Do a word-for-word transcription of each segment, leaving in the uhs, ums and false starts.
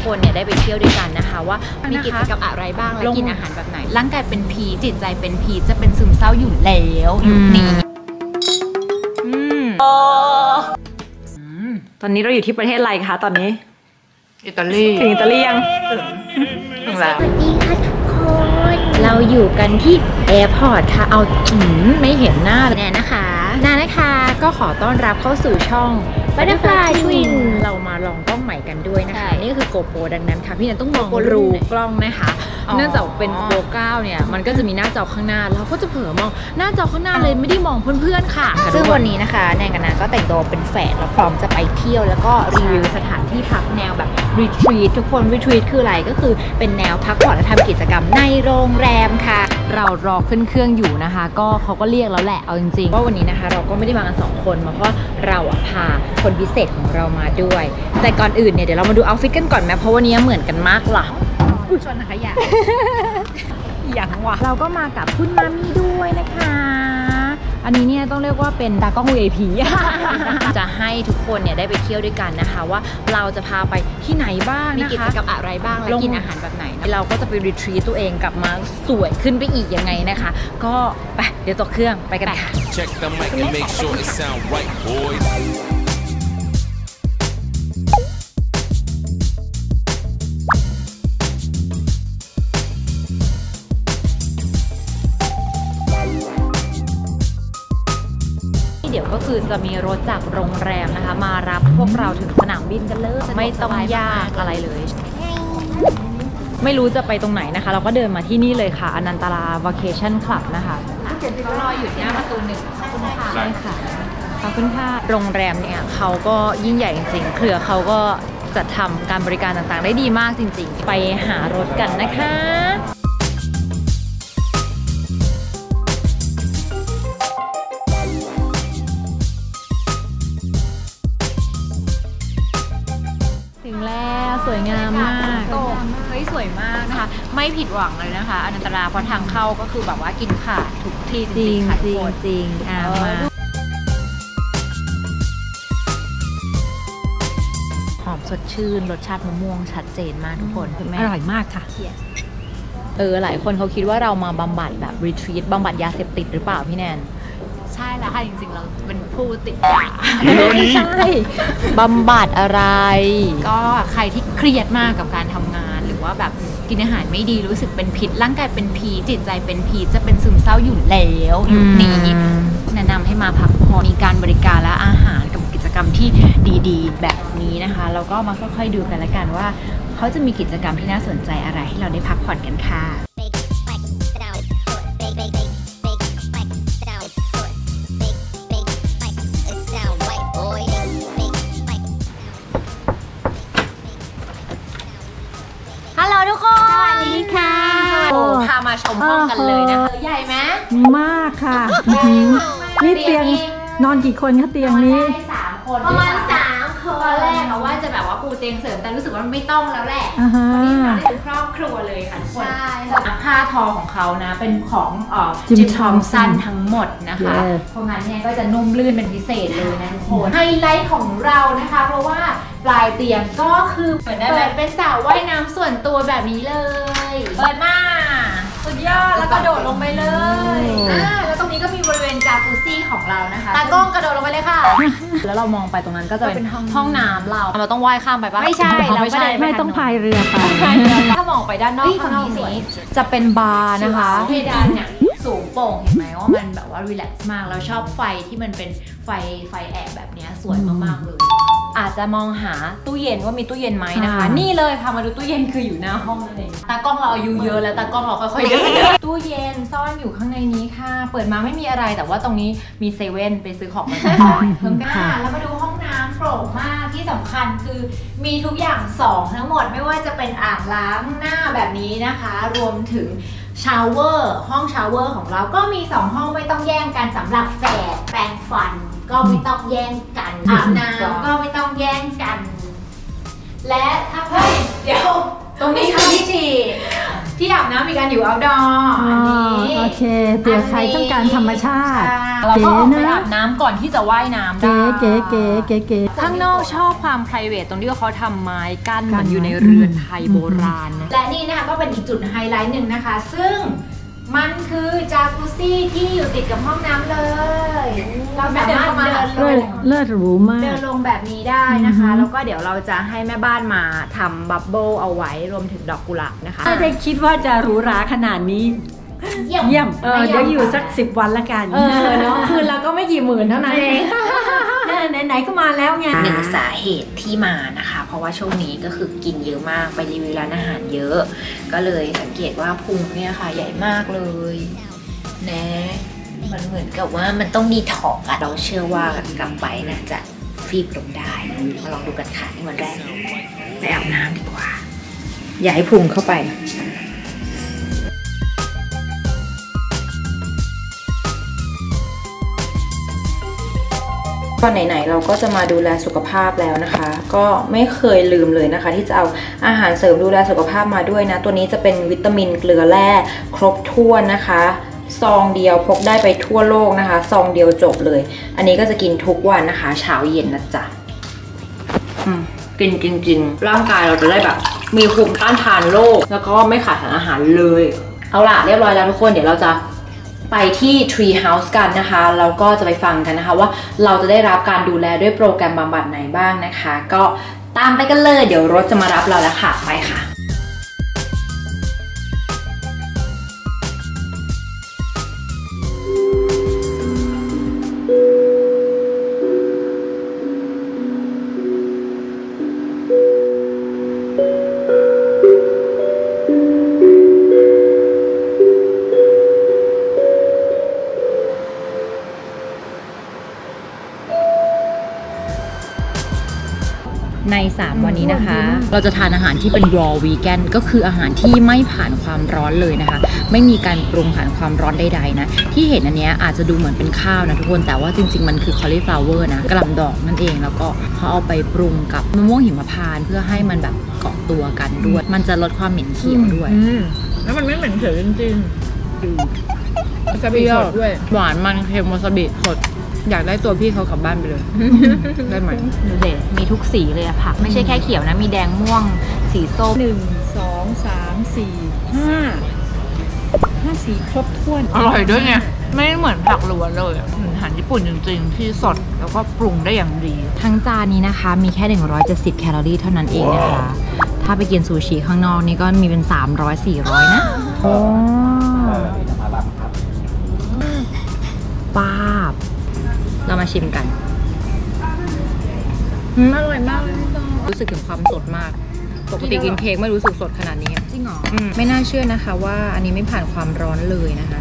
คนเนี่ยได้ไปเที่ยวด้วยกันนะคะว่ามีกิจกรรมอะไรบ้างและกินอาหารแบบไหนร่างกายเป็นพีจิตใจเป็นพีจะเป็นซึมเศร้าอยู่แล้วยุคนี้ตอนนี้เราอยู่ที่ประเทศอะไรคะตอนนี้อิตาลีถึงอิตาลียังถึงแล้วสวัสดีค่ะทุกคนเราอยู่กันที่แอร์พอร์ตค่ะเอาอืมไม่เห็นหน้าแน่นะคะนานะคะก็ขอต้อนรับเข้าสู่ช่อง Butterfly Twin เรามาลองกล้องใหม่กันด้วยนะคะนี่ก็คือโกโปรดังนั้นค่ะพี่นันต้องมองรูกล้องนะคะเนื่องจากเป็นโปรเก้าเนี่ยมันก็จะมีหน้าจอข้างหน้าเราก็จะเผลอมองหน้าจอข้างหน้าเลยไม่ได้มองเพื่อนๆค่ะซึ่งวันนี้นะคะแนนกับนาก็แต่งตัวเป็นแฝดแล้วพร้อมจะไปเที่ยวแล้วก็รีวิวสถานที่พักแนวแบบรีทรีตทุกคนรีทรีตคืออะไรก็คือเป็นแนวพักผ่อนและทำกิจกรรมในโรงแรมค่ะเรารอขึ้นเครื่องอยู่นะคะก็เขาก็เรียกแล้วแหละเอาจริงๆว่าวันนี้นะคะเราก็ไม่ได้มากันสองคนมาเพราะเราอะพาคนพิเศษของเรามาด้วยแต่ก่อนอื่นเนี่ยเดี๋ยวเรามาดูเอาท์ฟิตกันก่อนไหมเพราะวันนี้เหมือนกันมากล่ะชนนะคะอย่าอย่างวะเราก็มากับคุณมามี่ด้วยนะคะอันนี้เนี่ยต้องเรียกว่าเป็นตากล้อง วี ไอ พี จะให้ทุกคนเนี่ยได้ไปเที่ยวด้วยกันนะคะว่าเราจะพาไปที่ไหนบ้างนะคะมีกิจกรรมอะไรบ้างและกินอาหารแบบไหนเราก็จะไปรีทรีตตัวเองกลับมาสวยขึ้นไปอีกยังไงนะคะก็ไปเดี๋ยวต่อเครื่องไปกันค่ะเดี๋ยวก็คือจะมีรถจากโรงแรมนะคะมารับพวกเราถึงสนามบินกันเลยไม่ต้องยากอะไรเลยไม่รู้จะไปตรงไหนนะคะเราก็เดินมาที่นี่เลยค่ะอนันตราวาเคชั่นคลับนะคะเขารออยู่หน้าประตูหนึ่งขอบคุณค่ะใช่ค่ะขอบคุณค่ะโรงแรมเนี่ยเขาก็ยิ่งใหญ่จริงๆเครือเขาก็จัดทำการบริการต่างๆได้ดีมากจริงๆไปหารถกันนะคะถึงแล้วสวยงามมากเฮ้ยสวยมากนะคะไม่ผิดหวังเลยนะคะอนันตราเพราะทางเข้าก็คือแบบว่ากินขาดทุกที่จริงจริงจริงอ่ะมาหอมสดชื่นรสชาติมะม่วงชัดเจนมากทุกคนคุณแม่อร่อยมากค่ะเออหลายคนเขาคิดว่าเรามาบำบัดแบบรีทรีตบำบัดยาเสพติดหรือเปล่าพี่แนนใช่แล้วค่ะจริงๆเราเป็นผู้ติดยาไม่ใช่บำบัดอะไรก็ใครที่เครียดมากกับการทำงานหรือว่าแบบกินอาหารไม่ดีรู้สึกเป็นพิษร่างกายเป็นพีจิตใจเป็นพีจะเป็นซึมเศร้าอยู่แล้วยุคนี้แนะนำให้มาพักผ่อนมีการบริการและอาหารกับกิจกรรมที่ดีๆแบบนี้นะคะเราก็มาค่อยๆดูกันละกันว่าเขาจะมีกิจกรรมที่น่าสนใจอะไรให้เราได้พักผ่อนกันค่ะฮัลโหลทุกคนสวัสดีค่ะโอ้พามาชมห้องกันเลยนะคะใหญ่ไหมมากค่ะนี่เตียงนอนกี่คนคะเตียงนี้สามคนประมาณสามคนตอนแรกเราว่าจะแบบว่าปูเตียงเสริมแต่รู้สึกว่าไม่ต้องแล้วแหละวันนี้มาเป็นครอบครัวเลยค่ะทุกคนผ้าทอของเขานะเป็นของจิมทอมสันทั้งหมดนะคะเพราะงั้นเนี่ยก็จะนุ่มลื่นเป็นพิเศษเลยนะทุกคนไฮไลท์ของเรานะคะเพราะว่าปลายเตียงก็คือเปิดเป็นสระว่ายน้ำส่วนตัวแบบนี้เลยเปิดมาสุดยอดแล้วกระโดดลงไปเลยอ่าแล้วตรงนี้ก็มีบริเวณจากุซี่ของเรานะคะตากล้องกระโดดลงไปเลยค่ะแล้วเรามองไปตรงนั้นก็จะเป็นห้องน้ำเราเราต้องว่ายข้ามไปปะไม่ใช่เราไม่ใช่ไม่ต้องพายเรือไปถ้ามองไปด้านนอกข้างนอกนี้จะเป็นบาร์นะคะเพดานเนี่ยสูงโปร่งเห็นไหมว่ามันแบบว่ารีแลกซ์มากเราชอบไฟที่มันเป็นไฟไฟแอบแบบนี้สวยมากๆเลยอาจจะมองหาตู้เย็นว่ามีตู้เย็นไหมนะคะนี่เลยพามาดูตู้เย็นคืออยู่หน้าห้องนั่นเองตากล้องเราอายุเยอะแล้วตากล้องเราค่อยๆเดินตู้เย็นซ่อนอยู่ข้างในนี้ค่ะเปิดมาไม่มีอะไรแต่ว่าตรงนี้มีเซเว่นไปซื้อของมาเพิ่มกันแล้วมาดูห้องน้ำโปร่งมากที่สำคัญคือมีทุกอย่างสองทั้งหมดไม่ว่าจะเป็นอ่างล้างหน้าแบบนี้นะคะรวมถึงชาวเวอร์ห้องชาวเวอร์ของเราก็มีสองห้องไม่ต้องแย่งกันสำหรับแฝดแปรงฟันก็ไม่ต้องแย่งกันอาบน้ำก็ไม่ต้องแย่งกันและถ้าเฮ้ยเดี๋ยวตรงนี้คือที่ฉี่ที่อาบน้ำมีการอยู่ outdoor อันนี้โอเคเผื่อใครต้องการธรรมชาติเราก็ออกไปอาบน้ำก่อนที่จะว่ายน้ำได้เก๋เก๋เก๋เก๋ข้างนอกชอบความ private ตรงที่เขาทำไม้กั้นเหมือนอยู่ในเรือนไทยโบราณนะและนี่นะคะก็เป็นอีกจุดไฮไลท์หนึ่งนะคะซึ่งมันคือจากุซี่ที่อยู่ติดกับห้องน้ำเลยเราสามารถเดินลงเลิศหรูมากเดินลงแบบนี้ได้นะคะแล้วก็เดี๋ยวเราจะให้แม่บ้านมาทำบับเบิ้ลเอาไว้รวมถึงดอกกุหลาบนะคะไม่ได้คิดว่าจะหรูหราขนาดนี้เยี่ยมเยี่ยมเออเดี๋ยวอยู่สักสิบวันละกันเออเนาะคืนเราก็ไม่กี่หมื่นเท่านั้นเองไหนๆก็มาแล้วไงหนึ่งสาเหตุที่มานะคะเพราะว่าช่วงนี้ก็คือกินเยอะมากไปรีวิวร้านอาหารเยอะก็เลยสังเกตว่าพุงเนี่ยค่ะใหญ่มากเลยนะมันเหมือนกับว่ามันต้องดีท็อกอะเราเชื่อว่ากลับไปน่าจะฟีบลงได้มาลองดูกันค่ะในวันแรกไปอาบน้ำดีกว่าอย่าให้พุงเข้าไปก็ไหนๆเราก็จะมาดูแลสุขภาพแล้วนะคะก็ไม่เคยลืมเลยนะคะที่จะเอาอาหารเสริมดูแลสุขภาพมาด้วยนะตัวนี้จะเป็นวิตามินเกลือแร่ครบถ้วนนะคะซองเดียวพกได้ไปทั่วโลกนะคะซองเดียวจบเลยอันนี้ก็จะกินทุกวันนะคะเช้าเย็นนะจ๊ะกินจริงๆร่างกายเราจะได้แบบมีภูมิต้านทานโรคแล้วก็ไม่ขาดสารอาหารเลยเอาล่ะเรียบร้อยแล้วทุกคนเดี๋ยวเราจะไปที่ Tree House กันนะคะเราก็จะไปฟังกันนะคะว่าเราจะได้รับการดูแลด้วยโปรแกรมบำบัดไหนบ้างนะคะก็ตามไปกันเลยเดี๋ยวรถจะมารับเราแล้วค่ะไปค่ะในสามวันนี้นะคะเราจะทานอาหารที่เป็น raw vegan ก็คืออาหารที่ไม่ผ่านความร้อนเลยนะคะไม่มีการปรุงผ่านความร้อนใดๆนะที่เห็นอันนี้อาจจะดูเหมือนเป็นข้าวนะทุกคนแต่ว่าจริงๆมันคือ cauliflower นะกระหล่ำดอกนั่นเองแล้วก็เขาเอาไปปรุงกับมะม่วงหิมพานต์เพื่อให้มันแบบเกาะตัวกันด้วยมันจะลดความเหม็นเขียวด้วยแล้วมันไม่เหม็นเขียวจริงๆวาซาบิสดด้วยหวานมันเค็มวาซาบิสดอยากได้ตัวพี่เขากลับบ้านไปเลยได้ไหมดูเด็ดมีทุกสีเลยอะผักไม่ใช่แค่เขียวนะมีแดงม่วงสีส้มหนึ่งสองสามสี่ห้าห้าสีครบถ้วนอร่อยด้วยไงไม่เหมือนผักล้วนเลยอาหารญี่ปุ่นจริงๆที่สดแล้วก็ปรุงได้อย่างดีทั้งจานนี้นะคะมีแค่หนึ่งร้อยเจ็ดสิบแคลอรี่เท่านั้นเองนะคะถ้าไปกินซูชิข้างนอกนี่ก็มีเป็นสามร้อย สี่ร้อยนะโอ้ป้าบเรามาชิมกันอร่อยมากรู้สึกถึงความสดมากปกติกินเค้กไม่รู้สึกสดขนาดนี้จริงเหรอไม่น่าเชื่อนะคะว่าอันนี้ไม่ผ่านความร้อนเลยนะคะ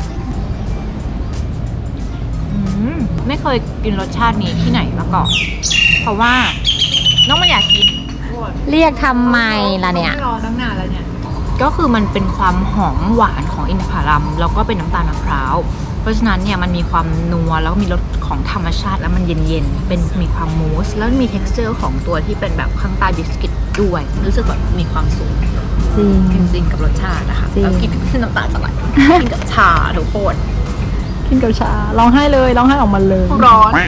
ไม่เคยกินรสชาตินี้ที่ไหนมาก่อนเพราะว่าน้องมันอยากกินเรียกทำไมล่ะเนี่ยรอตั้งนานแล้วเนี่ยก็คือมันเป็นความหอมหวานของอินทผลัมแล้วก็เป็นน้ำตาลมะพร้าวเพราะฉะนั้นเนี่ยมันมีความนัวแล้วมีรสของธรรมชาติแล้วมันเย็นๆเป็นมีความมูสแล้วมี texture ของตัวที่เป็นแบบข้างใต้บิสกิตด้วยรู้สึกแบบมีความสุขจริงจริงกับรสชาตินะคะแล้วกินขึ้นน้ำตาจะไหลกินกับชาทุกคนกินกับชาร้องไห้เลยร้องไห้ออกมาเลยร้อน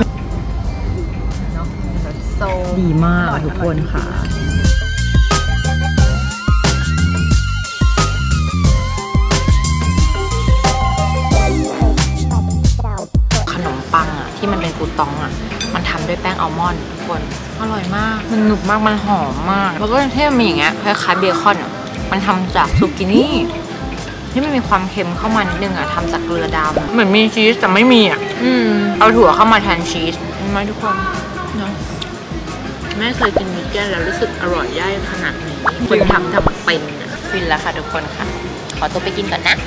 ดีมากทุกคนค่ะปังอ่ะที่มันเป็นกูตองอ่ะมันทำด้วยแป้งอัลมอนด์ทุกคนอร่อยมากมันหนุบมากมันหอมมากแล้วก็ที่มันมีอย่างเงี้ยคล้ายๆเบคอนอ่ะมันทำจากซูกินี่ที่มันมีความเค็มเข้ามานิดนึงอ่ะทำจากเกลือดำเหมือนมีชีสแต่ไม่มีอ่ะอืมเอาถั่วเข้ามาแทนชีสเห็นไหมทุกคนเนาะแม่เคยกินวีแกนแล้วรู้สึกอร่อยได้ขนาดนี้คนทำทำเป็นฟินแล้วค่ะทุกคนค่ะขอตัวไปกินก่อนนะ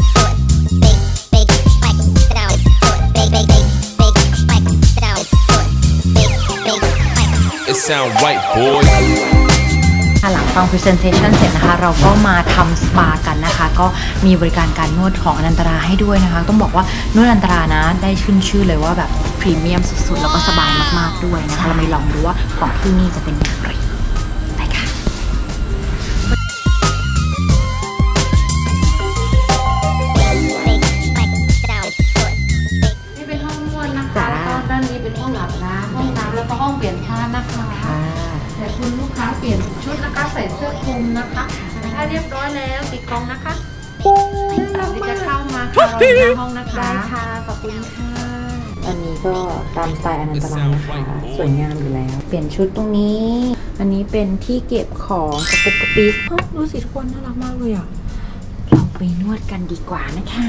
หลังฟัง presentation เสร็จนะคะเราก็มาทำสปากันนะคะก็มีบริการการนวดของอนันตราให้ด้วยนะคะต้องบอกว่านวดอนันตรานะได้ขึ้นชื่อเลยว่าแบบพรีเมียมสุดๆแล้วก็สบายมากๆด้วยนะคะเราไปลองดูว่าของที่นี่จะเป็นอย่างไรไปค่ะนะคะใส่เสื้อคลุมนะคะถ้าเรียบร้อยแล้วติดกล้องนะคะที่จะเข้ามาค่ะเราหน้าห้องนะคะได้ค่ะขอบคุณค่ะอันนี้ก็ตามสไตล์อนันตรานะคะสวยงามอยู่แล้วเปลี่ยนชุดตรงนี้อันนี้เป็นที่เก็บของกระปุกกระปิกดูสิทุกคนน่ารักมากเลยอ่ะเราไปนวดกันดีกว่านะคะ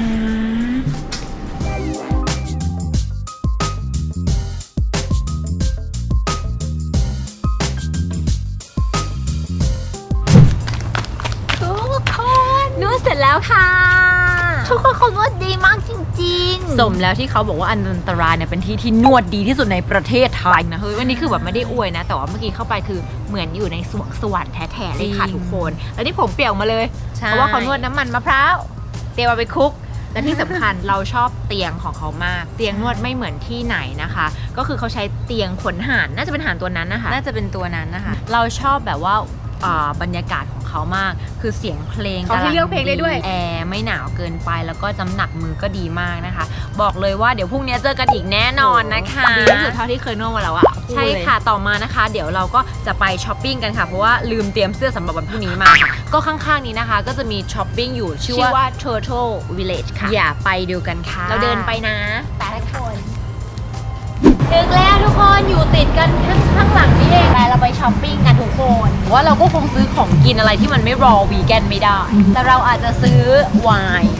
นวดเสร็จแล้วค่ะทุกคนเขานวดดีมากจริงๆสมแล้วที่เขาบอกว่าอนันตราเนี่ยเป็นที่ที่นวดดีที่สุดในประเทศไทยนะเฮ้ยวันนี้คือแบบไม่ได้อวยนะแต่ว่าเมื่อกี้เข้าไปคือเหมือนอยู่ในสวรรค์แท้ๆเลยค่ะทุกคนแล้วที่ผมเปียกมาเลยเพราะว่าเขานวดน้ำมันมะพร้าวเตรียมเอาไปคลุกและที่สำคัญ เราชอบเตียงของเขามากเตียงนวดไม่เหมือนที่ไหนนะคะก็คือเขาใช้เตียงขนห่านน่าจะเป็นห่านตัวนั้นนะคะน่าจะเป็นตัวนั้นนะคะเราชอบแบบว่าบรรยากาศของเขามากคือเสียงเพลงเขาที่เลือกเพลงได้ด้วยแอร์ไม่หนาวเกินไปแล้วก็น้ำหนักมือก็ดีมากนะคะบอกเลยว่าเดี๋ยวพรุ่งนี้เจอกันอีกแน่นอนนะคะดีที่สุดเท่าที่เคยนวดมาแล้วอะใช่ค่ะต่อมานะคะเดี๋ยวเราก็จะไปช้อปปิ้งกันค่ะเพราะว่าลืมเตรียมเสื้อสำหรับวันพรุ่งนี้มาค่ะก็ข้างๆนี้นะคะก็จะมีช้อปปิ้งอยู่ชื่อว่า Turtle Village ค่ะอย่าไปดูกันค่ะเราเดินไปนะแต่ทุกคนถึงแล้วทุกคนอยู่ติดกันข้างหลังนี่เองไปเราไปช้อปปิ้งกันทุกคนว่าเราก็คงซื้อของกินอะไรที่มันไม่รอวีแกนไม่ได้แต่เราอาจจะซื้อไวน์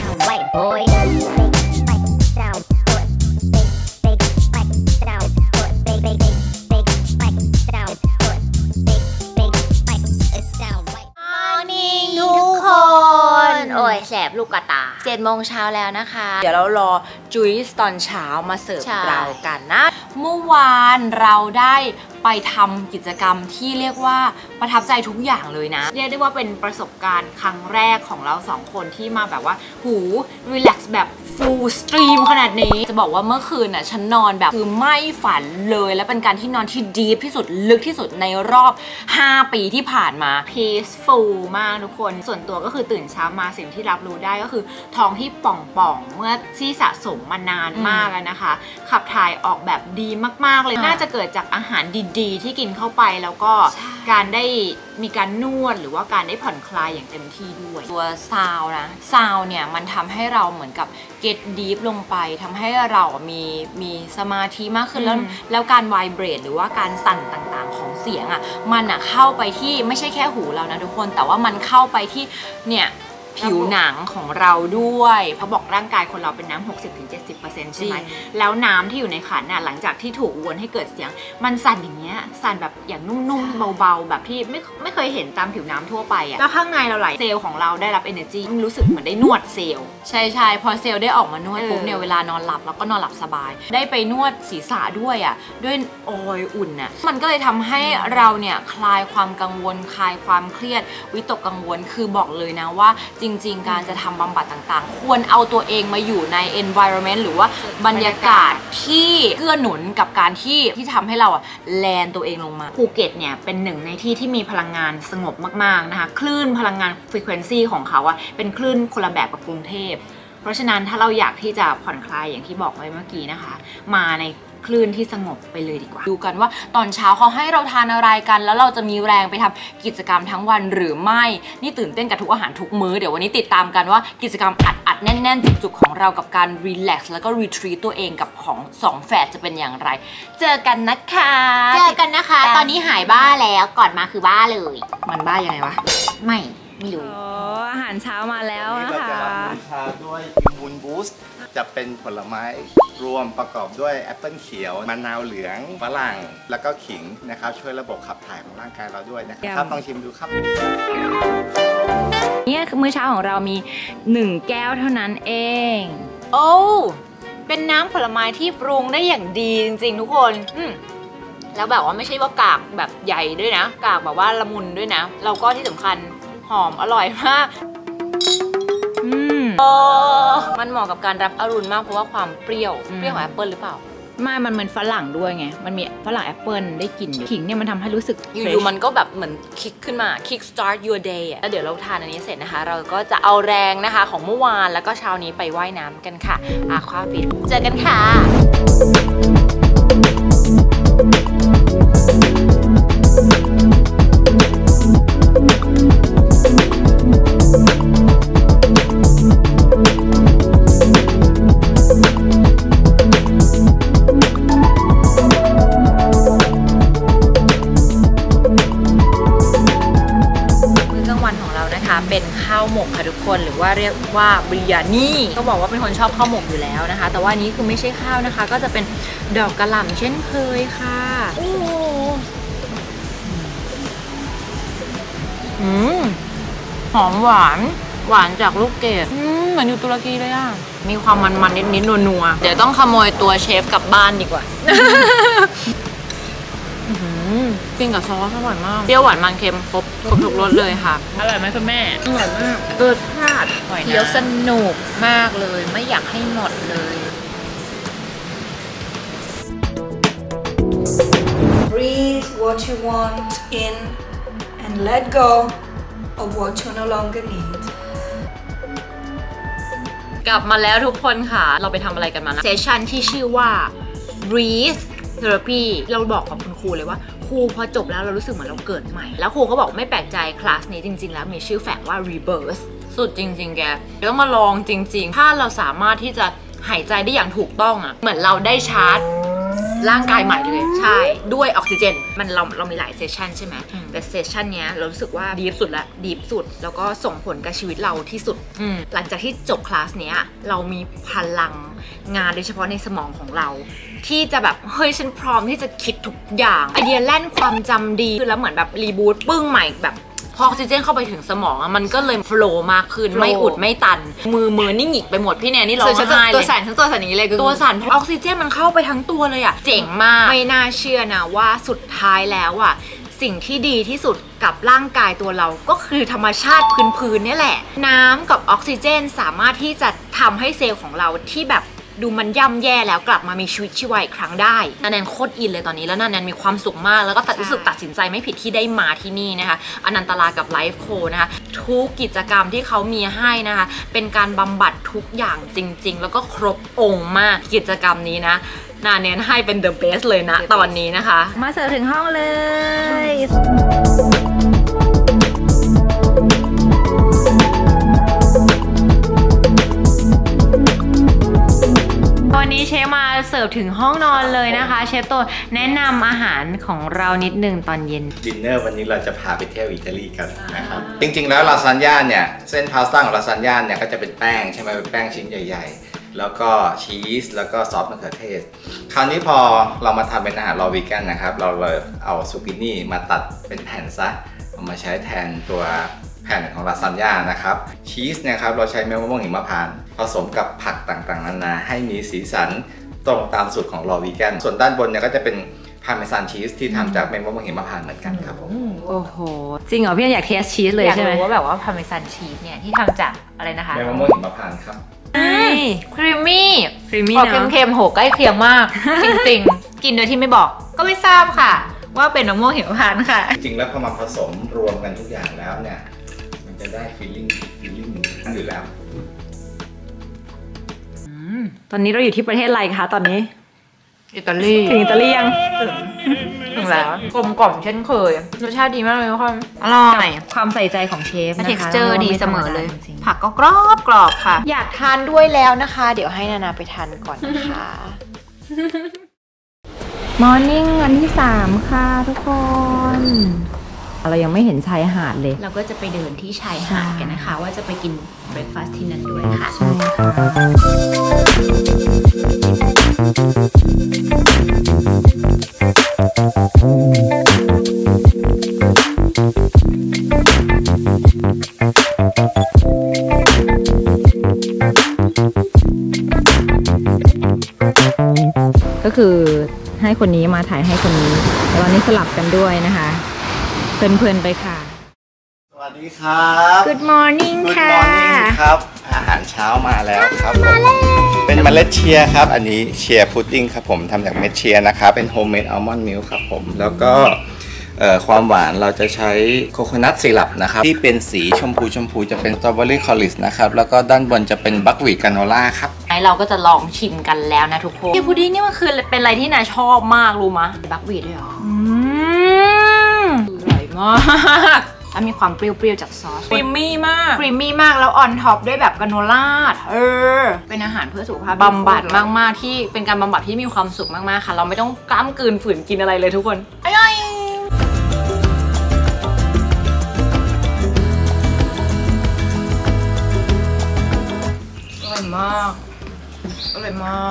โอ้ยแสบลูกกระตาเจ็ดโมงเช้าแล้วนะคะเดี๋ยวเรารอจุ๊ยตอนเช้ามาเสิร์ฟเรากันนะเมื่อวานเราได้ไปทำกิจกรรมที่เรียกว่าประทับใจทุกอย่างเลยนะเรียกได้ว่าเป็นประสบการณ์ครั้งแรกของเราสองคนที่มาแบบว่าหูรีแลกซ์แบบฟูลสตรีมขนาดนี้จะบอกว่าเมื่อคืนน่ะฉันนอนแบบคือไม่ฝันเลยและเป็นการที่นอนที่ดีฟที่สุดลึกที่สุดในรอบห้าปีที่ผ่านมา peaceful มากทุกคนส่วนตัวก็คือตื่นเช้ามาสิ่งที่รับรู้ได้ก็คือท้องที่ป่องๆเมื่อที่สะสมมานานมากแล้วนะคะขับถ่ายออกแบบดีมากๆเลยน่าจะเกิดจากอาหารดีๆที่กินเข้าไปแล้วก็การได้มีการนวดหรือว่าการได้ผ่อนคลายอย่างเต็มที่ด้วยตัวซาวนะซาวเนี่ยมันทำให้เราเหมือนกับ get deep ลงไปทำให้เรามีมีสมาธิมากขึ้นแล้วแล้วการไวเบรตหรือว่าการสั่นต่างๆของเสียงอ่ะมันอ่ะเข้าไปที่ไม่ใช่แค่หูเรานะทุกคนแต่ว่ามันเข้าไปที่เนี่ยผิวหนังของเราด้วยเพราะบอกร่างกายคนเราเป็นน้ำ หกสิบถึงเจ็ดสิบเปอร์เซ็นต์ ใช่ไหมแล้วน้ำที่อยู่ในขันน่ะหลังจากที่ถูกวนให้เกิดเสียงมันสั่นอย่างเงี้ยสั่นแบบอย่างนุ่มๆเบาๆแบบที่ไม่ไม่เคยเห็นตามผิวน้ำทั่วไปอ่ะแล้วข้างในเราไหลเซลล์ของเราได้รับ energy รู้สึกเหมือนได้นวดเซลล์ใช่ใช่พอเซลล์ได้ออกมานวดปุ๊บเนี่ยเวลานอนหลับเราก็นอนหลับสบายได้ไปนวดศีรษะด้วยอ่ะด้วยออยล์อุ่นน่ะมันก็เลยทำให้เราเนี่ยคลายความกังวลคลายความเครียดวิตกกังวลคือบอกเลยนะว่าจริงๆการจะทำบำบัดต่างๆควรเอาตัวเองมาอยู่ใน environment หรือว่าบรรยากาศที่เกื้อหนุนกับการที่ที่ทำให้เราอะแลนตัวเองลงมาภูเก็ตเนี่ยเป็นหนึ่งในที่ที่มีพลังงานสงบมากๆนะคะคลื่นพลังงาน frequency ของเขาอะเป็นคลื่นคนละแบบกับกรุงเทพเพราะฉะนั้นถ้าเราอยากที่จะผ่อนคลายอย่างที่บอกไว้เมื่อกี้นะคะมาในคลื่นที่สงบไปเลยดีกว่าดูกันว่าตอนเช้าเขาให้เราทานอะไรกันแล้วเราจะมีแรงไปทำกิจกรรมทั้งวันหรือไม่นี่ตื่นเต้นกับทุกอาหารทุกมื้อเดี๋ยววันนี้ติดตามกันว่ากิจกรรมอัดอัดแน่นๆจุกๆของเรากับการรีแลกซ์แล้วก็รีทรีตตัวเองกับของสองแฝดจะเป็นอย่างไรเจอกันนะคะเจอกันนะคะตอนนี้หายบ้าแล้วก่อนมาคือบ้าเลยมันบ้ายังไงวะไม่ไม่รู้อาหารเช้ามาแล้วนะคะเราจะรับบูชาด้วยอิมมูนบูสต์จะเป็นผลไม้รวมประกอบด้วยแอปเปิลเขียวมะนาวเหลืองฝรั่งแล้วก็ขิงนะครับช่วยระบบขับถ่ายของร่างกายเราด้วยนะครับลองชิมดูครับนี่มื้อเช้าของเรามีหนึ่งแก้วเท่านั้นเองโอ้เป็นน้ำผลไม้ที่ปรุงได้อย่างดีจริงๆทุกคนแล้วแบบว่าไม่ใช่ว่ากากแบบใหญ่ด้วยนะกากแบบว่าละมุนด้วยนะแล้วก็ที่สำคัญหอมอร่อยมากอืมเออมันเหมาะกับการรับอรุณมากเพราะว่าความเปรี้ยวเปรี้ยวของแอปเปิลหรือเปล่าไม่มันเหมือนฝรั่งด้วยไงมันมีฝรั่งแอปเปิลได้กลิ่นขิงเนี่ยมันทำให้รู้สึกอยู่ๆมันก็แบบเหมือนคิกขึ้นมา kick start your day อ่ะแล้วเดี๋ยวเราทานอันนี้เสร็จนะคะเราก็จะเอาแรงนะคะของเมื่อวานแล้วก็เช้านี้ไปว่ายน้ำกันค่ะอาควาฟิตเจอกันค่ะนะคะเป็นข้าวหมกค่ะทุกคนหรือว่าเรียกว่าบิริยานี่ก็บอกว่าเป็นคนชอบข้าวหมกอยู่แล้วนะคะแต่ว่านี้คือไม่ใช่ข้าวนะคะก็จะเป็นดอกกระหล่ำเช่นเคยค่ะโอ้อืมหอมหวานหวานจากลูกเกดเหมือนอยู่ตุรกีเลยอ่ะมีความมันๆนิดๆนัวๆเดี๋ยวต้องขโมยตัวเชฟกลับบ้านดีกว่ากินกับซอสอร่อยมากเปรี้ยวหวานมันเค็มครบครบทุกรสเลยค่ะอร่อยไหมคุณแม่อร่อยมากรสชาติเคี้ยวสนุกมากเลยไม่อยากให้หมดเลย Breathe what you want in and let go of what you no longer need กลับมาแล้วทุกคนค่ะเราไปทำอะไรกันมานะเซสชั่นที่ชื่อว่า Breathe Therapy เราบอกกับคุณครูเลยว่าครูพอจบแล้วเรารู้สึกเหมือนเราเกิดใหม่แล้วครูเขาบอกไม่แปลกใจคลาสนี้จริงๆแล้วมีชื่อแฝงว่า Rebirth สุดจริงๆแกต้องมาลองจริงๆถ้าเราสามารถที่จะหายใจได้อย่างถูกต้องอ่ะเหมือนเราได้ชาร์จร่างกายใหม่เลยใช่ด้วยออกซิเจนมันเราเรามีหลายเซสชันใช่ไหมแต่เซสชันเนี้ยเรารู้สึกว่าดีสุดละดีสุดแล้วก็ส่งผลกับชีวิตเราที่สุดหลังจากที่จบคลาสเนี้ยเรามีพลังงานโดยเฉพาะในสมองของเราที่จะแบบเฮ้ยฉันพร้อมที่จะคิดทุกอย่างไอเดียแล่นความจำดีคือแล้วเหมือนแบบรีบูตปึ้งใหม่แบบพอออกซิเจนเข้าไปถึงสมองมันก็เลยโฟลว์มากขึ้นไม่อุดไม่ตันมือมือนี่หงิกไปหมดพี่แนนนี่ร้องไห้เลยตัวสั่นทั้งตัวสั่นนี้เลยคือตัวสั่นออกซิเจนมันเข้าไปทั้งตัวเลยอ่ะเจ๋งมากไม่น่าเชื่อนะว่าสุดท้ายแล้วอ่ะสิ่งที่ดีที่สุดกับร่างกายตัวเราก็คือธรรมชาติพื้นๆนี่แหละน้ำกับออกซิเจนสามารถที่จะทำให้เซลล์ของเราที่แบบดูมันย่ำแย่แล้วกลับมามีชีวิตชีวาอีกครั้งได้นันแนนโคตรอินเลยตอนนี้แล้วนันแนนมีความสุขมากแล้วก็ตัดรู้สึกตัดสินใจไม่ผิดที่ได้มาที่นี่นะคะอนันตลากับไลฟ์โคนะคะทุกกิจกรรมที่เขามีให้นะคะเป็นการบำบัดทุกอย่างจริงๆแล้วก็ครบองค์มากกิจกรรมนี้นะนาเน้นให้เป็น the best เลยนะตอนนี้นะคะมาเสิร์ฟถึงห้องเลยวันนี้เชฟมาเสิร์ฟถึงห้องนอนเลยนะคะเชฟโตแนะนำอาหารของเรานิดนึงตอนเย็นดินเนอร์วันนี้เราจะพาไปเที่ยวอิตาลีกันนะครับจริงๆแล้วลาซานญ่าเนี่ยเส้นพาสต้าของลาซานญ่าเนี่ยก็จะเป็นแป้งใช่ไหมเป็นแป้งชิ้นใหญ่ๆแล้วก็ชีสแล้วก็ซอสมะเขือเทศคราวนี้พอเรามาทำเป็นอาหารรอวีแกนนะครับเราเลยเอาซูกินี่มาตัดเป็นแผ่นซะเอามาใช้แทนตัวแผ่นของลาซานญ่านะครับชีสเนี่ยครับเราใช้เม็ดมะม่วงหิมพานต์ผสมกับผักต่างๆนานาให้มีสีสันตรงตามสูตรของรอวีแกนส่วนด้านบนเนี่ยก็จะเป็นพาร์เมซานชีสที่ทำจากเม็ดมะม่วงหิมพานต์เหมือนกันครับผมโอ้โหจริงเหรอพี่อยากเทสชีสเลยใช่ไหมอยากรู้ว่าแบบว่าพาร์เมซานชีสเนี่ยที่ทำจากอะไรนะคะเม็ดมะม่วงหิมพานต์ครับครีมมี่ครีมมี่เค็มๆโหใกล้เคียงมากจริงๆกินโดยที่ไม่บอกก็ไม่ทราบค่ะว่าเป็นมะม่วงหิมพานต์ค่ะจริงๆแล้วพอมาผสมรวมกันทุกอย่างแล้วเนี่ยมันจะได้ฟีลลิ่งฟีลลิ่งหนึ่งอยู่แล้วตอนนี้เราอยู่ที่ประเทศอะไรคะตอนนี้อิตาลีถึงอิตาลียังถึงแล้วกลมกล่อมเช่นเคยรสชาติดีมากเลยทุกคนอร่อยความใส่ใจของเชฟนะคะ texture ดีเสมอเลยผักก็กรอบกรอบค่ะอยากทานด้วยแล้วนะคะเดี๋ยวให้นานาไปทานก่อนนะคะมอร์นิ่งวันที่สามค่ะทุกคนเรายังไม่เห็นชายหาดเลยเราก็จะไปเดินที่ชายหาดกันนะคะว่าจะไปกินเบรคฟาสต์ที่นั่นด้วยค่ะใช่ก็คือให้คนนี้มาถ่ายให้คนนี้แต่วันนี้สลับกันด้วยนะคะเพลินๆไปค่ะสวัสดีครับ Good morning ค่ะ Good morning ครับอาหารเช้ามาแล้วครับผมเป็นเมล็ดเชียร์ครับอันนี้เชียร์พุดดิ้งครับผมทำจากเม็ดเชียร์นะครับเป็นโฮมเมดอัลมอนด์มิลค์ครับผมแล้วก็ความหวานเราจะใช้โคโคนัทซีรัปนะครับที่เป็นสีชมพูชมพูจะเป็นสตรอเบอรี่คอลลิสนะครับแล้วก็ด้านบนจะเป็นบัควีทกราโนล่าครับเราก็จะลองชิมกันแล้วนะทุกคนเชียร์พุดดิ้งนี่มันคือเป็นอะไรที่นายชอบมากรู้มะบัควีทด้วยหรออืมอร่อยมากแล้วมีความเปรี้ยวๆจากซอสครีมมี่มากครีมมี่มากแล้วออนท็อปด้วยแบบกราโนล่าเออเป็นอาหารเพื่อสุขภาพบำบัดมากๆที่เป็นการบำบัดที่มีความสุขมากๆค่ะเราไม่ต้องกล้ามกลืนฝืนกินอะไรเลยทุกคนอร่อยมาก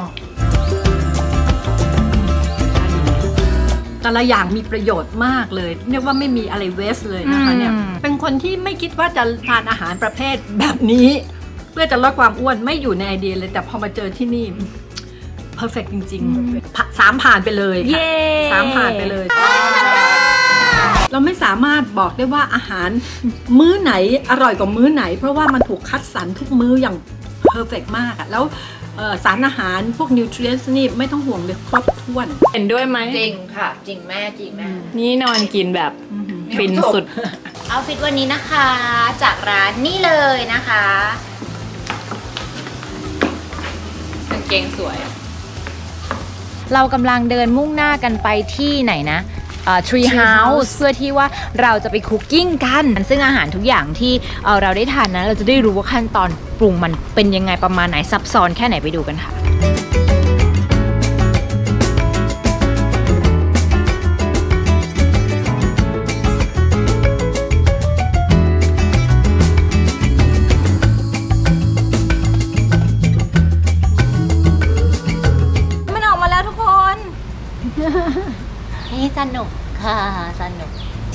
แต่ละอย่างมีประโยชน์มากเลยเรียกว่าไม่มีอะไรเวสเลยนะคะเนี่ยเป็นคนที่ไม่คิดว่าจะทานอาหารประเภทแบบนี้เพื่อจะลดความอ้วนไม่อยู่ในไอเดียเลยแต่พอมาเจอที่นี่เพอร์เฟกต์จริงๆสามผ่านไปเลยค่ะสามผ่านไปเลยเราไม่สามารถบอกได้ว่าอาหารมื้อไหนอร่อยกว่ามื้อไหนเพราะว่ามันถูกคัดสรรทุกมื้ออย่างเพอร์เฟกต์มากอะแล้วสารอาหารพวกนิวทรีนส์นี่ไม่ต้องห่วงเลยครบถ้วนเห็นด้วยไหมจริงค่ะจริงแม่จริงแม่นี่นอนกินแบบฟินสุดเอาฟิตวันนี้นะคะจากร้านนี่เลยนะคะกางเกงสวยเรากำลังเดินมุ่งหน้ากันไปที่ไหนนะทรีเฮาส์เพื่อที่ว่าเราจะไปคุกกิ้งกันซึ่งอาหารทุกอย่างที่เเราได้ทานนะเราจะได้รู้ว่าขั้นตอนปรุงมันเป็นยังไงประมาณไหนซับซ้อนแค่ไหนไปดูกันค่ะมันออกมาแล้วทุกคน สนุกค่ะสนุก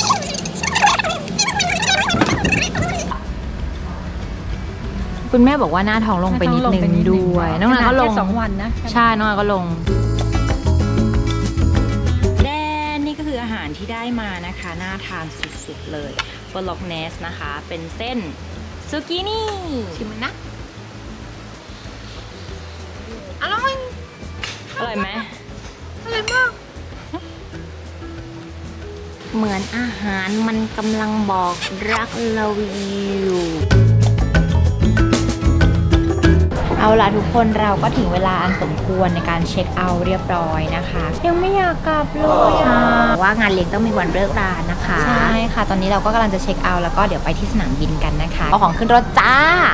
คุณแม่บอกว่าหน้าท้องลงไปนิดนึงด้วยน้องนาก็ลงสองวันนะใช่น้องนาก็ลงแดนนี่ก็คืออาหารที่ได้มานะคะน่าทานสุดๆเลยโบโลกเนสนะคะเป็นเส้นซูกินี่ชิมนะอร่อยอร่อยไหมอร่อยมากเหมือนอาหารมันกำลังบอกรักเราอยู่เอาล่ะทุกคนเราก็ถึงเวลาอันสมควรในการเช็คเอาท์เรียบร้อยนะคะยังไม่อยากกลับเลยค่ะว่างานเลี้ยงต้องมีวันเลิกรานะคะใช่ค่ะตอนนี้เราก็กำลังจะเช็คเอาท์แล้วก็เดี๋ยวไปที่สนามบินกันนะคะเอาของขึ้นรถจ้า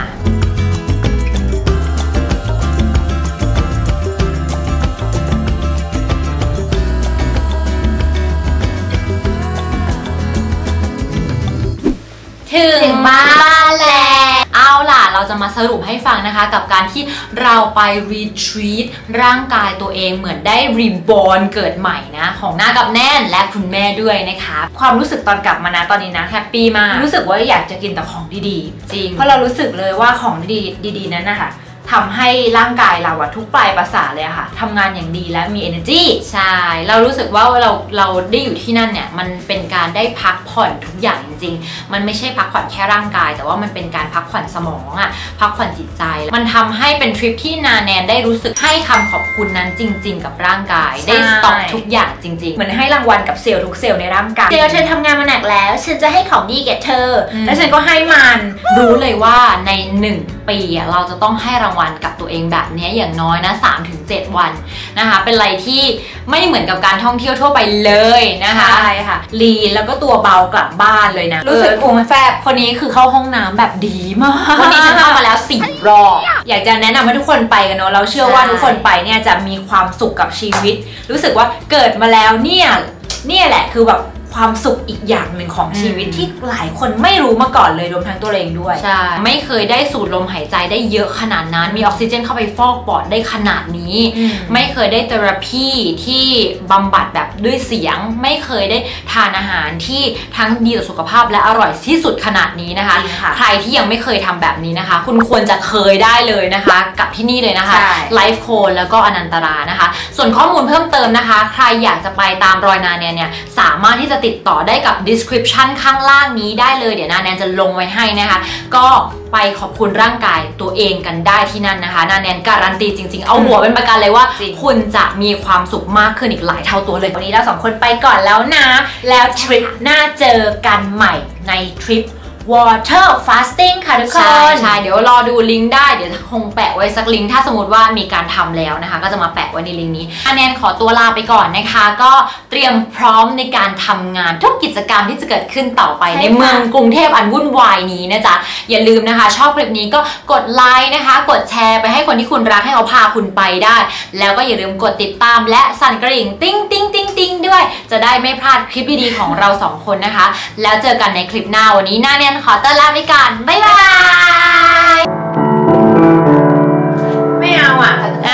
ถึงบ้านแล้วเอาล่ะเราจะมาสรุปให้ฟังนะคะกับการที่เราไปรีทรีตร่างกายตัวเองเหมือนได้รีบอร์นเกิดใหม่นะของหน้ากับแน่นและคุณแม่ด้วยนะคะความรู้สึกตอนกลับมานะตอนนี้นะแฮปปี้มากรู้สึกว่าอยากจะกินแต่ของดีๆจริงเพราะเรารู้สึกเลยว่าของดีๆดีๆนั้นนะคะทำให้ร่างกายเราอะทุกปลายประสาทเลยค่ะทำงานอย่างดีและมี energy ใช่เรารู้สึกว่าเราเราได้อยู่ที่นั่นเนี่ยมันเป็นการได้พักผ่อนทุกอย่างจริงๆมันไม่ใช่พักผ่อนแค่ร่างกายแต่ว่ามันเป็นการพักผ่อนสมองอะพักผ่อนจิตใจมันทำให้เป็นทริปที่นาแนนได้รู้สึกให้คำขอบคุณนั้นจริงๆกับร่างกายได้สต็อกทุกอย่างจริงๆเหมือนให้รางวัลกับเซลล์ทุกเซลล์ในร่างกายเซลล์เธอทำงานมาหนักแล้วฉันจะให้ของดีแก่เธอแล้วฉันก็ให้มันรู้เลยว่าในหนึ่งปีเราจะต้องให้รางวัลกับตัวเองแบบนี้อย่างน้อยนะ สามถึงเจ็ด วันนะคะเป็นอะไรที่ไม่เหมือนกับการท่องเที่ยวทั่วไปเลยนะคะใช่ค่ะลีนแล้วก็ตัวเบากลับบ้านเลยนะรู้สึกภูมิแฟบคนนี้คือเข้าห้องน้ำแบบดีมากวันนี้ฉันเข้ามาแล้วสี่รอบอยากจะแนะนำให้ทุกคนไปกันเนาะเราเชื่อว่าทุกคนไปเนี่ยจะมีความสุขกับชีวิตรู้สึกว่าเกิดมาแล้วเนี่ยเนี่ยแหละคือแบบความสุขอีกอย่างหนึ่งของชีวิตที่หลายคนไม่รู้มาก่อนเลยรวมทั้งตัวเองด้วยใช่ไม่เคยได้สูดลมหายใจได้เยอะขนาดนั้นมีออกซิเจนเข้าไปฟอกปอดได้ขนาดนี้ไม่เคยได้เทอราพีที่บำบัดแบบด้วยเสียงไม่เคยได้ทานอาหารที่ทั้งดีต่อสุขภาพและอร่อยที่สุดขนาดนี้นะคะใครที่ยังไม่เคยทำแบบนี้นะคะคุณควรจะเคยได้เลยนะคะกับที่นี่เลยนะคะไลฟ์โคนแล้วก็อนันตรานะคะส่วนข้อมูลเพิ่มเติมนะคะใครอยากจะไปตามรอยนาแนนเนี่ยสามารถที่จะติดต่อได้กับ description ข้างล่างนี้ได้เลยเดี๋ยวนาแนนจะลงไว้ให้นะคะก็ไปขอบคุณร่างกายตัวเองกันได้ที่นั่นนะคะนาแนนการันตีจริงๆเอาหัวเป็นประกันเลยว่าคุณจะมีความสุขมากขึ้นอีกหลายเท่าตัวเลยวันนี้เราสองคนไปก่อนแล้วนะแล้วทริปหน้าเจอกันใหม่ในทริปwater fasting ค่ะทุกคนใช่ใช่เดี๋ยวรอดูลิงก์ได้เดี๋ยวคงแปะไว้สักลิงก์ถ้าสมมติว่ามีการทำแล้วนะคะก็จะมาแปะไว้ในลิงก์นี้นาแนนขอตัวลาไปก่อนนะคะก็เตรียมพร้อมในการทำงานทุกกิจกรรมที่จะเกิดขึ้นต่อไปในเมืองกรุงเทพอันวุ่นวายนี้นะจ๊ะอย่าลืมนะคะชอบคลิปนี้ก็กดไลค์นะคะกดแชร์ไปให้คนที่คุณรักให้เขาพาคุณไปได้แล้วก็อย่าลืมกดติดตามและสั่นกระดิ่งติ้งติ้งติ้งติ้งด้วยจะได้ไม่พลาดคลิปดีๆของเราสองคนนะคะแล้วเจอกันในคลิปหน้าวันนี้นาแนนขอต้อนรับไปก่อนบ๊ายบายไม่เอาอ่ะ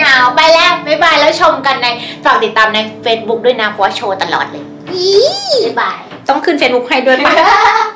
เอาไปแล้วบ๊ายบายแล้วชมกันในฝากติดตามใน Facebook ด้วยนะเพราะว่าโชว์ตลอดเลยบ๊ายบายต้องขึ้น Facebook ให้ด้วยป่ะ